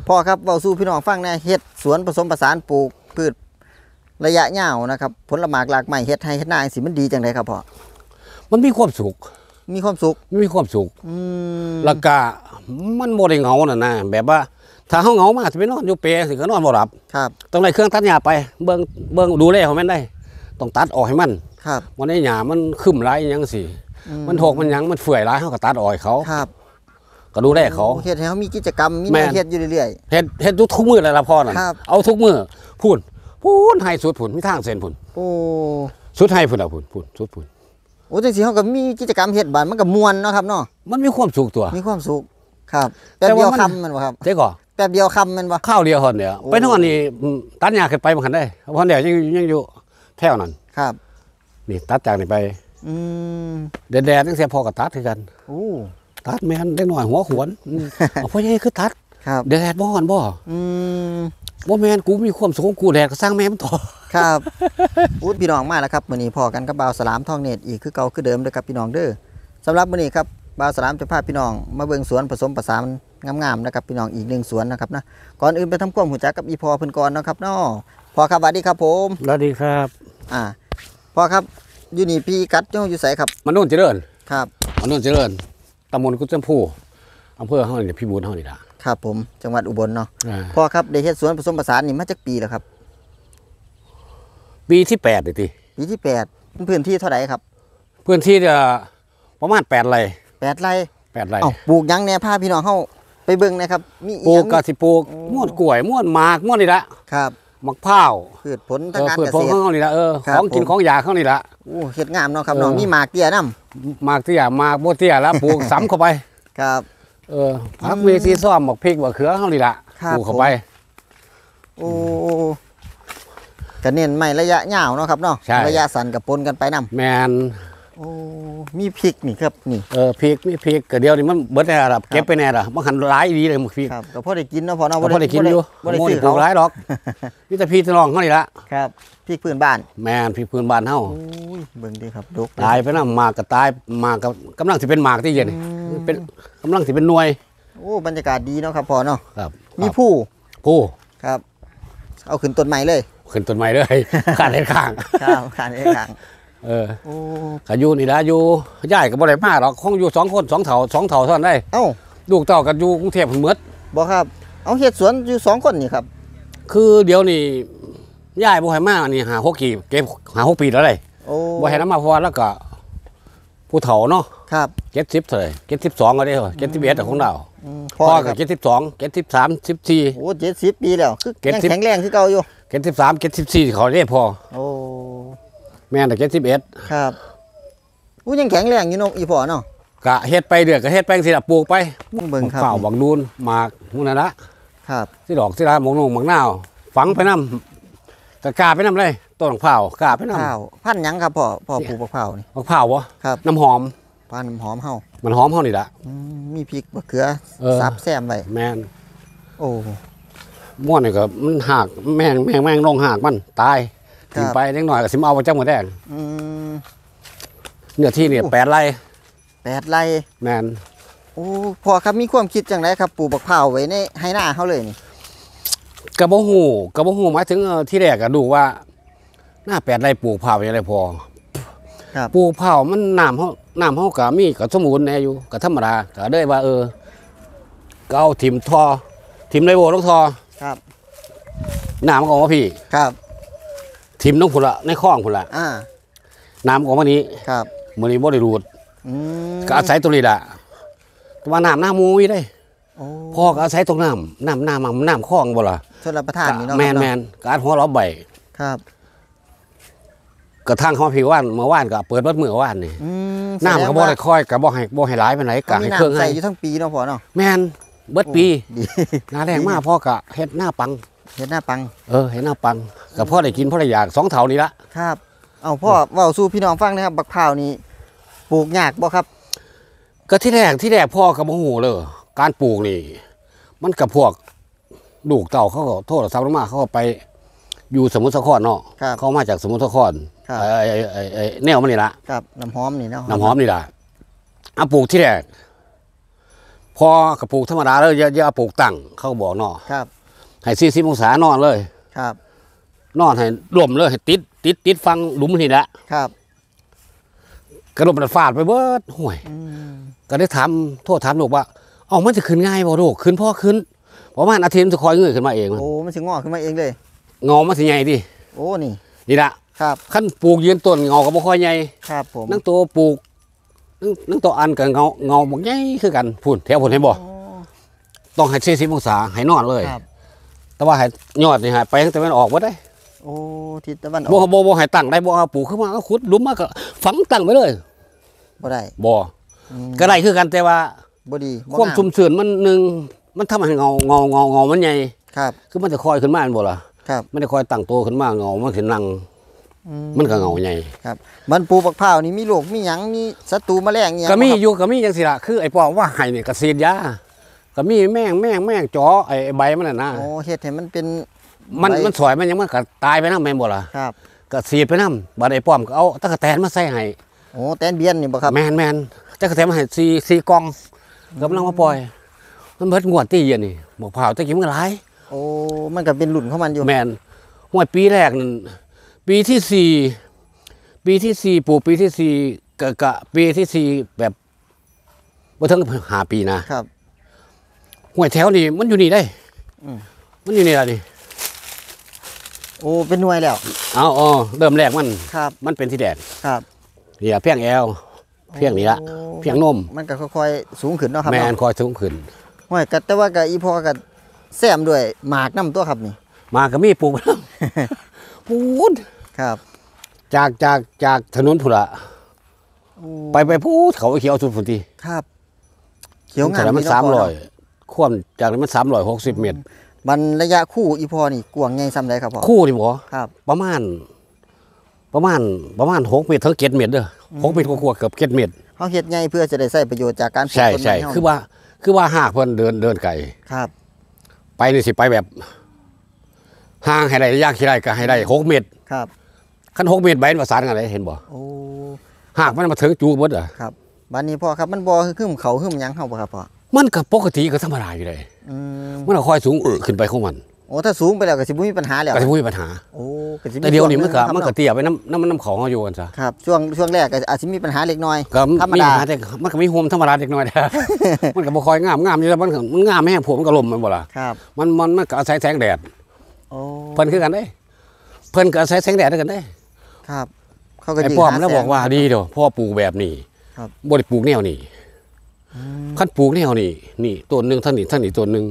พ่อครับเว้าสู่พี่น้องฟังแน่เฮ็ดสวนผสมผสานปลูกพืชระยะยาวนะครับผลหมากหลากไม้เฮ็ดให้เฮ็ดนาสิมันดีจังไดครับพ่อมันมีความสุขมีความสุขแล้วก็มันบ่ได้เหงาน่ะนะแบบว่าถ้าเฮาเหงามากสิไปนอนอยู่เปรสิก็นอนบ่หลับครับต้องได้เครื่องตัดหญ้าไปเบิ่งดูแลของมันได้ต้องตัดออกให้มันครับวันนี้หญ้ามันคึ้มหลายหยังสิมันโถกมันหยังมันเฟื่อยหลายเฮาก็ตัดออกให้เขาครับก็ดูแลเขาเฮ็ดให้เฮามีกิจกรรมมีแนวเฮ็ดอยู่เรื่อยๆเฮ็ดทุกมื้อเลยล่ะพ่อนั่นเอาทุกมื้อพูนให้สุดพุ่นมีทางเส้นพุ่นโอ้สุดให้พุ่นเอาพุ่นสุดพุ่นโอ้จังซี่เฮาก็มีกิจกรรมเฮ็ดบ้านมันก็ม่วนเนาะครับเนาะมันมีความสุขตัวมีความสุขครับแป๊บเดียวค่ำมันบ่ครับเจ๊ก่อแป๊บเดียวค่ำมันบ่ข้าวเดียวหั่นเดียวไปนอนนี่ตัดหญ้าขึ้นไปบ่คันได้เพราะเดี๋ยวยังอยู่แถวนั้นครับนี่ตัดจากนี่ไปแดดจังซี่พอก็ตัดคือกันโอ้ตัดแม่นเล็กน้อยหัวขวนเอาพ่อใหญ่คือตัดครับแดดบ่ฮ้อนบ่บ่แม่นกูมีความสุขของกูแดดก็สร้างแม่มันต่อครับอุ๊ดพี่น้องมาแล้วครับมื้อนี้พอกันกับบ่าวสลามทองเนตรอีกคือเก่าคือเดิมเด้อครับพี่น้องเด้อสำหรับมื้อนี้ครับบ่าวสลามจะพาพี่น้องมาเบิ่งสวนผสมผสานงามๆนะครับพี่น้องอีก1สวนนะครับนะก่อนอื่นไปทำความรู้จักกับอีพอเพิ่นก่อนนะครับเนาะพ่อครับสวัสดีครับผมสวัสดีครับพ่อครับอยู่นี่พี่กัดอยู่ไสครับมโนนเจริญครับมโนนเจริญตำบลกุฎชมพูอำเภอเฮานี่พี่บูรเฮานี่ล่ะครับผมจังหวัดอุบลเนาะพ่อครับได้เฮ็ดสวนผสมผสานนี่มาจักปีแล้วครับปีที่8นี่ติปีที่8พื้นที่เท่าไหร่ครับพื้นที่จะประมาณ8ไร่ 8ไร่ 8ไร่ปลูกหยังแน่พาพี่น้องเฮาไปเบิ่งนะครับมีปลูกก็สิปลูกม่วนกล้วยม่วนหมากม่วนนี่ล่ะครับมะพร้าวพืชผลทางการเกษตรพืชผลของเฮานี่ล่ะของกินของยาเฮานี่ล่ะโอ้เฮ็ดงามเนาะครับน้องมีหมากเตี้ยนำหมากเตี้ยหมากบ่เตี้ยแล้วปลูกซ้ำเข้าไปครับผักเวทีซ้อมบักพริกบักเขือเฮานี่ล่ะปลูกเข้าไปโอ้ก็เน้นไม้ระยะยาวเนาะครับเนาะระยะสั้นก็ปนกันไปนำแม่นโอ้มีพริกนี่ครับนี่พริกมีพริกก็เดียวนี่มันเบิดแน่ล่ะเก็บไปแน่ล่ะบ่หันหลายดีเลยพริกครับก็พอได้กินเนาะพอเนาะบ่ได้กินอยู่บ่ได้ซื้อเขาหลายดอกมีแต่พี่น้องเฮานี่ล่ะครับพริกพื้นบ้านแม่นพริกพื้นบ้านเฮาโอ้ยเบิ่งดิครับดกตายไปนำหมากก็ตายหมากก็กำลังสิเป็นหมากที่เย็นเป็นกำลังสิเป็นหน่วยโอ้บรรยากาศดีเนาะครับพอเนาะครับมีผู้ครับเอาขึ้นต้นไม้เลยขึ้นต้นไม้เลยขาดให้ข้างครับขาดให้ข้างโอ้ก็อยู่นี่ล่ะอยู่ย้ายก็บ่ได้มาหรอกคงอยู่2คน2เฒ่า2เฒ่าเท่านั้นได้ลูกเต้าก็อยู่กรุงเทพฯหมดบ่ครับเอาเฮ็ดสวนอยู่2คนนี่ครับคือเดี๋ยวนี้ย้ายบ่ให้มานี่5-6 ปีเก็บ5-6 ปีแล้วได้บ่ให้นำมาเพราะว่าแล้วก็ผู้เฒ่าเนาะครับ 70เท่าไหร่72ก็ได้71ของเราพ่อก็72 73 14 โอ้70ปีแล้วคือยังแข็งแรงคือเก่าอยู่ 73 74เขาได้พอโอ้แม่น71 ครับอู้ยังแข็งแรงอยู่เนาะอีพ่อเนาะก็เฮ็ดไปเดือก็เฮ็ดไปสิล่ะปลูกไปเบิ่งครับข้าวบักนูนหมากพวกนั้นละครับสิดอกสิลาหมกนงหมกนาวฝังไปนำกะไปนำเลยต้นมะพร้าวกะไปนำข้าวพันหยังครับพ่อปลูกมะพร้าวนี่มะพร้าวบ่ครับน้ำหอมพันน้ำหอมเฮามันหอมเฮานี่ล่ะมีพริกมะเขือซับแซมไว้แม่นโอ้ม่วนนี่ก็มันหักแม่งลงหักมันตายกินไปเล็กน้อยก็สิมาเอาไปจังหมดแดงเนื้อที่นี่8ไร่ 8ไร่แม่นโอ้พ่อครับมีความคิดจังไดครับปลูกมะพร้าวไว้ในให้หน้าเฮาเลยนี่ก็บ่ฮู้หมายถึงที่แรกก็ดูว่าหน้า8ไร่ปลูกมะพร้าวยังไงพอปลูกมะพร้าวมันน้ำเฮาก็มีก็สมบูรณ์แน่อยู่ก็ธรรมดาก็ได้ว่าก็เอาถิ่มในโบลงท่อครับน้ำก็ออกมาพี่ครับถิ่มลงพุ่นละในคลองพุ่นละน้ำออกมานี้ครับมื้อนี้บ่ได้รูดก็อาศัยตรงนี้ล่ะตัวน้ำหน้ามูยได้พ่อก็อาศัยตรงน้ำคลองบ่ล่ะชลประทานนี่เนาะแม่นๆการหัวเราใบครับกระทั่งเขาพี่ว่านเมื่อวานก็เปิดเบิดมื้อวานนี่น้ำก็บ่ได้ค่อยก็บ่ให้หลายปานไหนก็ให้เครื่องให้ใส่อยู่ทั้งปีเนาะพ่อเนาะแม่นเบิดปีหน้าแรงมากพ่อก็เฮ็ดหน้าปังเฮ็ดหน้าปังเฮ็ดหน้าปังก็พ่อได้กินพ่อได้อยาก2เท่านี้ละครับเอาพ่อเว้าสู่พี่น้องฟังนะครับบักพร้าวนี่ปลูกยากบ่ครับก็ที่แรกพ่อก็บ่ฮู้เลยการปลูกนี่มันกับพวกลูกเต่าเขาก็โทรศัพท์ลงมาเขาก็ไปอยู่สมุทรสาครเนาะเขามาจากสมุทรสาครแนวมันนี่ละครับน้ำหอมนี่เนาะน้ำหอมนี่ล่ะเอาปลูกที่แรกพพอกระปลูกธรรมดาเลยอย่าปลูกตั้งเขาบอกเนาะครับให้40องศานอนเลยครับนอนให้ร่มเลยให้ติดฟังหลุมนี่แหละครับกระโดดมันฟาดไปเบิดห่วยก็ได้ถามโทษถามลูกว่าเอ้ามันจะขึ้นง่ายบ่ลูกขึ้นพ่อขึ้นประมาณอาทิตย์มันจะคอยเงยขึ้นมาเองโอ้มันสิงอกขึ้นมาเองเลยเงามันสิใหญ่ดิโอ้นี่นี่ละครับขั้นปลูกยืนต้นเงาก็บ่ค่อยใหญ่ครับผมนั่งตัวปลูกนั่งตัวอันกับเงาบ่ใหญ่คือกันพุ่นแถวพุ่นเห็นบ่โอ้ต้องให้40องศาให้นอนเลยครับแต่ว่าให้ยอดนี่ให้ไปตั้งแต่มันออกบ่ได้โอ้ทิศตะวันอบ่อกบ่ให้ตั้งได้บ่เอาปลูกขึ้นมาก็ขุดหลุมมาก็ฝังตั้งไปเลยบ่ได้บ่อืมก็ได้คือกันแต่ว่าบ่ดีบ่ความงามชุ่มชื้นมันหนึงมันทำให้เงามันใหญ่ครับคือมันจะคอยขึ้นมาบ่ล่ะครับมันจะคอยตั้งโตขึ้นมาเงามันสินั่งอืมมันก็เงาใหญ่ครับมันปลูกบักพร้าวนี่มีโรคมีหยังมีศัตรูแมลงอีหยังก็มีบ่ครับอยู่ก็มีจังซี่ล่ะคือไอ้ปอว่าให้นี่ก็ฉีดยาก็มีแม่งจ่อไอ้ใบมันน่ะนะโอ้เฮ็ดให้มันเป็นมันใบสวยมันยังมันก็ตายไปนำแม่นบ่ล่ะครับก็ฉีดไปนำบัดไอ้ป้อมก็เอาตะกะแตนมาใส่ให้โอ้แตนเบียนนี่บ่ครับแม่นตะกะแตนมาให้4กล่องกำลังมาปล่อย มันเบิดงวดตีเย็นนี่บอกเผาตะกี้มันก็หลายโอ้มันก็เป็นรุ่นของมันอยู่แม่นห้วยปีแรกนั่นปีที่4ปลูกปีที่4กะปีที่4แบบบ่ถึง5 ปีนะครับ ห้วยแถวนี่มันอยู่นี่ได้อืมมันอยู่นี่ล่ะนี่โอ้เป็นหน่วยแล้วเอาอ๋อเริ่มแรกมันครับมันเป็นที่แดดครับนี่ล่ะเพียงแอวเพียงนี้ละโอ้เพียงนมมันก็ค่อยๆสูงขึ้นเนาะครับแม่นเนาะคอยสูงขึ้นห้วยก็แต่ว่าก็อีพอก็แซมด้วยหมากน้ำตัวครับนี่มาก็มีปลูก ปูนครับจากถนนพุ่นละโอ้ไปพูดเขาเขียวสุดพุ่นทีครับเขียวงามแต่มันเนาะพ่เนาะ 300ความจากนั้นมัน360 เมตรมันระยะคู่อีพอนี่กวางใหญ่ซ้ำใดครับพ่อคู่นี่บ่ครับประมาณ6 เมตรถึง7 เมตรเด้อ6 เมตรกว่าๆเกือบ7 เมตรเฮาเฮ็ดใหญ่เพื่อจะได้ใช้ประโยชน์จากการปลูกใช่ต้นใช่ไม้เฮาคือว่าหากเพิ่นเดินไกลครับไปนี่สิไปแบบห่างให้ได้ระยะที่ได้ก็ให้ได้6 เมตรครับคัน6 เมตรใบมันประสานกันได้เห็นบ่โอ้หากมันมาถึงจูเบิดอ่ะครับบัดนี้พ่อครับมันบ่หึมเขาหึมหยังเฮาบ่ครับพ่อมันก็ปกติก็ธรรมดาอยู่เลยอืมมันก็ค่อยสูงขึ้นไปของมันโอ้ถ้าสูงไปแล้วก็สิบ่มีปัญหาแล้วก็สิบ่มีปัญหาโอ้ก็สิแต่เดี๋ยวนี้มันก็ช่วงหงครับเตี้ยไปน้ำเขาเฮาอยู่กันซะครับช่วงแรกก็อาจสิมีปัญหาเล็กน้อยก็ธรรมมีดาหาแต่มันก็มีโฮมธรรมดาเล็กน้อย มันก็บ่ค่อยงามอยู่แล้วมันงามแม่งผมมันก็ล่มมันบ่ล่ะครับมันก็อาศัยแสงแดดโอ้เพิ่นคือกันเด้เพิ่นก็อาศัยแสงแดดด้วยกันเด้ครับ เขาก็ไอ้ยิงป้อมหาแล้วแสงบอกว่าดีเด้อพ่อปลูกแบบนี้ครับบ่ได้ปลูกแนวนี้คันปลูกแนวนี้นี่ต้นหนึงท่านนี่ต้นหนึง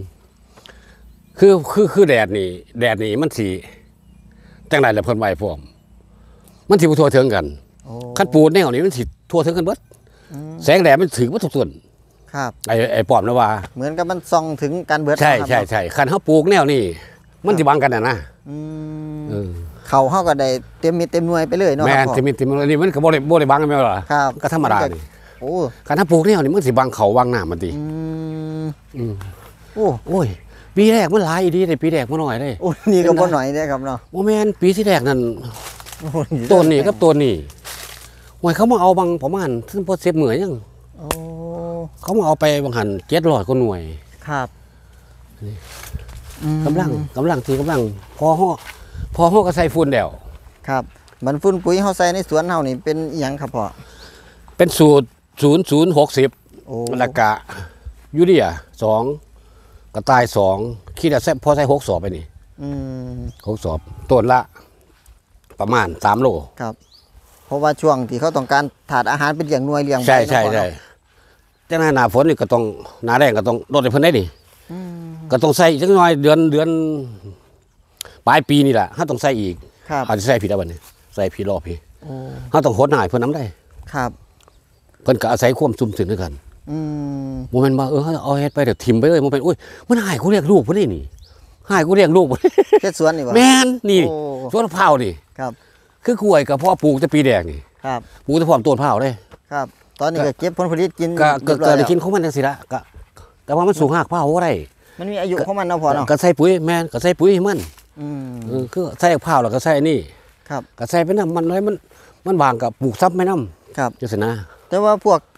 คือแดดนี่มันสิจังได๋ล่ะเพิ่นไว้พร้อมมันสิบ่ทั่วถึงกันโอ้คันปลูกแนวนี้มันสิทั่วถึงกันเบิดอืมแสงแดดมันถึงบ่ทุกต้นครับไอ้ป้อมนะว่าเหมือนกับมันส่องถึงการเบิดใช่นะครับใช่คันเขาปลูกแนวนี่มันสิบังกันนะอืมเออเขาเฮาก็ได้เต็มเม็ดเต็มหน่วยไปเลยเนาะแม่ครับนพ่อที่มีนี่มันก็บ่ได้บังกันแม่นบ่ล่ะครับก็ธรรมดานี่โอ้คันถ้าปลูกแนวนี่มันสิบังเขาบังน้ามันติอืมอืมโอ้โอ้ยปีแรกมันหลายอีดีได้ปีแรกมาหน่อยได้โอ้นี่ก็บ่หน่อยเด้ครับเนาะบ่แม่นปีที่แรกนั่นโอ้ต้นนี้กับต้นนี้โอ้ยเขามาเอาบางประมาณซึ่งบ่เสร็จเหมือนยังโอ้เขามาเอาไปบางหัน700กว่าหน่วยครับอืมกำลังพอฮอก็ใส่ฝุ่นแล้วครับมันฝุ่นปุ๋ยเฮาใส่ในสวนเฮานี่เป็นอีหยังครับพ่อเป็นสูตร0060 โอ้แล้วก็ยูเรีย2กระต่าย2คิดว่าพอใส่6 สอบไปนี่อืม 6 สอบต้นละประมาณ3 โลครับ เพราะว่าช่วงที่เขาต้องการถาดอาหารเป็นเลี้ยงหน่วยเลี้ยงใช่ไว้ใช่เนาะพ่อใช่เนาะแต่หน้าฝนนี่ก็ต้องหน้าแรงก็ต้องลดให้เพิ่นได้ดิอืมก็ต้องใส่จักหน่อยเดือนปลายปีนี่แหละถ้าต้องใส่อีกครับอาจจะใส่ผิดแล้วบัดนี้ใส่ผิดรอบพี่โอ้ถ้าต้องหดหน่ายเพิ่นน้ำได้ครับเพิ่นก็อาศัยความซุ่มซื่นด้วยกันอืมบ่แม่นว่าเอาเฮ็ดไปเดี๋ยวทิ่มไปเลยบ่เป็นอุ้ยมันหายกูเรียกลูกพุ่นนี่นี่หายกูเรียกลูกพุ่นเฮ็ดสวนนี่บ่แม่นนี่โอ้สวนมะพร้าวนี่ครับคือกล้วยกับพ่อปลูกแต่ปีแดงนี่ครับปลูกแต่พร้อมต้นมะพร้าวเด้ครับ ตอนนี้ก็เก็บผลผลิตกินก็เรียบร้อยได้แล้วกินของมันจังซี่ละก็แต่ว่ามันสูงหากมะพร้าวบ่ได้มันมีอายุของมันเนาะพ่อเนาะก็ใส่ปุ๋ยแม่นก็ใส่ปุ๋ยให้มันอืมคือใส่มะพร้าวแล้วก็ใส่อันนี่ครับก็ใส่ไปนำมันเลยมันบางกับปลูกซับไม่นำครับจังซี่นะแต่ว่าพวก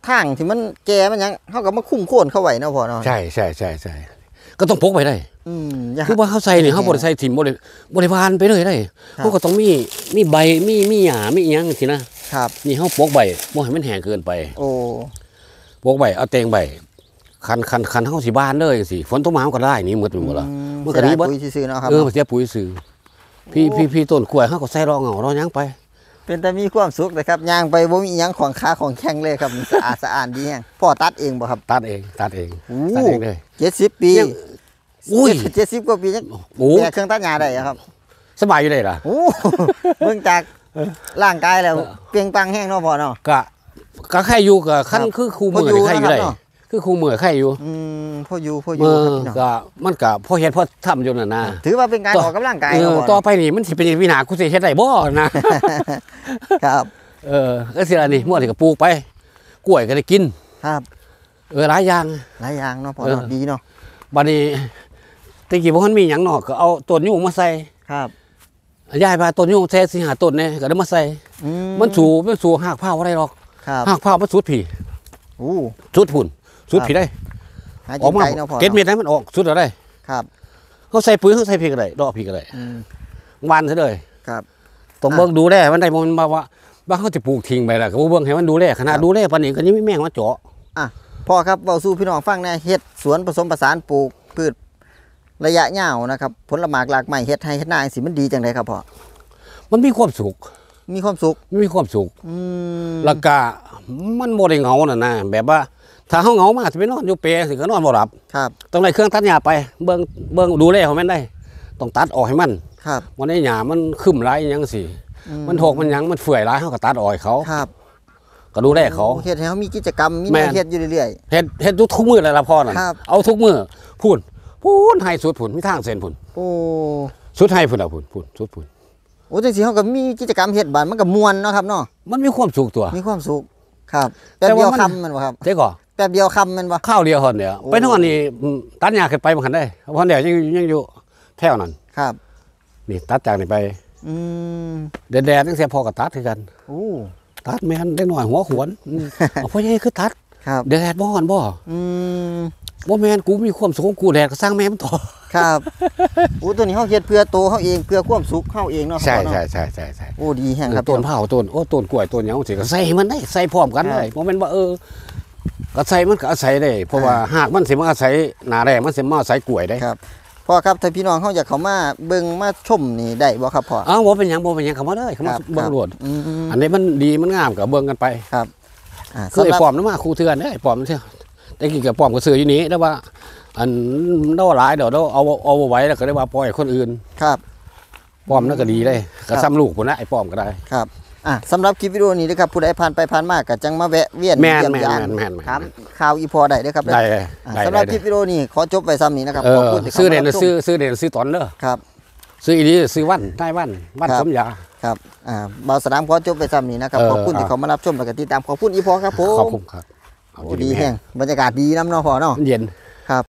ทางที่มันแก่มันหยังเฮาก็มาคุ้มโค่นเข้าไว้เนาะพ่อเนาะใช่ก็ต้องพกไปได้อย่าคือว่าเขาใส่เนี่ยเขาบ่ได้ใส่ถิ่มบ่ได้วานไปเลยได้ครับเขาก็ต้องมีใบมีหญ้ามีอิหยังสินะครับ นี่เขาปลูกใบบ่ให้มันแห้งเกินไปโอ้ปลูกใบเอาแตงใบคันเฮาสิบ้านเลยจังซี่ฝนตกมามันก็ได้นี่หมดไปหมดละมันก็ดีเสียเบิดดายปุ๋ยซื่อๆเนาะครับเสียปุ๋ยซื้อพี่ต้นกล้วยเฮาก็ใส่รอเหงารอหยังไปเป็นแต่มีความสุขนะครับย่างไปบ่มีอิหยังของขาของแข็งเลยครับสะอาดสะอาดดีแฮงพ่อตัดเองบ่ครับตัดเองโอ้ตัดเองเลย 70 ปีอุ้ย 70กว่าปียังโอ้แบกเครื่องตัดหญ้าได้อะครับสบายอยู่เลยล่ะโอ้ เบิ่งจากร่างกายแล้วเปรียงปังแห้งเนาะพ่อเนาะก็แค่อยู่กับขั้นครับคือครูพอมือยู่อแค่อยู่นะครับเลยเนาะคือครูมือแค่อยู่พ่ออยู่เอครับอพี่น้องก็มันก็พอเฮ็ดพอทำอยู่น่ะนะถือว่าเป็นการออกกำลังกายเอเนาะอพ่อต่อเนาะไปนี่มันสิเป็นวินากูสิเฮ็ดได้บ่นะครับก็สิล่ะนี่มั่วที่ก็ปลูกไปกล้วยก็ได้กินครับหลายอย่างหลายอย่างเนาะพ่อเนาะดีเนาะบัดนี้แตะกี้บ่ทันมีหยังเนาะก็เอาต้นยูงมาใส่ครับยายพาต้นยูงแท้สิหาต้นแน่ก็ได้มาใส่มันสู่หากพร้าวบ่ได้หรอกครับหากพร้าวมันสุดพี่อู้สุดพุ่นสุดพี่ได้หาอกิอกนมาไก่เนาะพ่อเก็ดเม็ดให้มันออกสุดเอาได้ครับเขาใส่ปุ๋ยเขาใส่พริกก็ได้ดอกพริกก็ได้อืมวันซะเลยครับต้องเบิ่งดูแลมันได้บ่มันว่าเขาจะปลูกทิ้งไปล่ะก็บ่เบิ่งให้มันดูแลขนาดดูแลปานนี้ก็ยังมีแมงมาเจาะอ่ะพ่อครับเว้าสู่พี่น้องฟังแหน่เฮ็ดสวนผสมผสานปลูกพืชระยะยาวนะครับผลหมากหลากไม้เฮ็ดให้เฮ็ดนาจังซี่มันดีจังไดครับพ่อมันมีความสุขมีความสุขมีความสุขมแล้วก็มันบ่ได้เหงาน่ะนะแบบว่า ถ้าเฮาเหงามากสิไปนอนอยู่เปรสิก็นอนบ่หลับครับต้องได้เครื่องตัดหญ้าไปเบิ่งดูแลของมันได้ ต้องตัดออกให้มันครับวันนี้หญ้ามันคึมหลายอิหยังสิมันโถกมันหยังมันเฟื่อยหลายเฮาก็ตัดออกให้เขาครับก็ดูแลเขาโอ้เฮ็ดให้เขามีกิจกรรมมีแม่แนวน เฮ็ดอยู่เรื่อยเฮ็ดทุกมื้อเลยล่ะพ่อนั่นครับเอาทุกมื้อพูนให้สุดพูนมีทางเส้นพูนๆโอ้สุดให้พูนเอาพูนสุดพูนโอ้จังซี่เขาก็มีกิจกรรมเฮ็ดบ้านมันก็ม่วนเนาะครับเนาะมันมีความสุขตัวมีความสุขครับแต่แป๊บเดียวว่ามันค่ำแมันบ่ครับเจ๊ก่อแป๊บเดียวค่ำแมันบ่ข้าวเดียวคนเดียวโอ้ไปนอนนี่ตัดหญ้าขึ้นไปมันคันได้เพราะเดี๋ยวยังอยู่แถวนั้นครับนี่ตัดจากนี่ไปอืมแดดจังซี่พอก็ตัดคือกันโอ้ตัดแม่นได้หน่อยหัวขวนเอาพ่อใหญ่คือตัดครับแดดบ่ฮ้อนบ่อืมบ่แม่นกูมีความสุขของกูแดดก็สร้างแม่มันต่อครับโอ้ตัวนี้เฮาเฮ็ดเพื่อโตวเฮาเองเพื่อความสุขเฮาเองเนาะใช่ครับเนาะใช่โอ้ดีแฮงครับต้นเผาต้นต้นกล้วยต้นหยังสิก็ใส่ให้มันได้ใส่พร้อมกันเลยบ่แม่นว่าก็ใส่มันก็อาศัยได้ เพราะว่าหากมันสิมาอาศัยหน้าแรงมันสิมาอาศัยกล้วยได้ครับพ่อครับถ้าพี่น้องเฮาอยากเข้ามาเบิ่งมาชมนี่ได้บ่ครับพ่ออ้าวบ่เป็นหยังเข้ามาเลยเข้ามาเบิ่งโลดอืมอันนี้มันดีมันงามก็เบิ่งกันไปครับคือไอ้สำหรับปอมนั่นมาครูเทือนเด้อไอ้ปอมนั่นเสียแต่กี้กับปอมก็ซื้ออยู่นี้แล้วว่า อันเนาหลายเดี๋ยวเราเอาไว้แล้วก็ได้ว่าปล่อยคนอื่นครับปอมนั่นก็ดีเลยก็ซ้ำลูกพุ่นนะไอ้ปอมก็ได้ครับสำหรับคลิปวิดีโอนี้นะครับผู้ใดผ่านไปผ่านมาก็จังมาแวะเวียนแม่นเยี่ยมยามแม่นถามข่าวอีพอได้เด้อครับได้เลยสำหรับคลิปวิดีโอนี้ขอจบไว้ซ้ำนี้นะครับขอบคุณที่ซื้อเด่นข้ามารับชมซื้อตอนเด้อครับซื้ออีนี้ซื้อวันได้วันครับสมยาครับบ่าวสนามขอจบไปซ้ำนี้นะครับขอบคุณที่เขามารับชมและก็ติดตามขอบคุณอีพอครับผมขอบคุณครับโอ้ดีแฮงบรรยากาศดีน้ำเนาะพอเนาะเย็น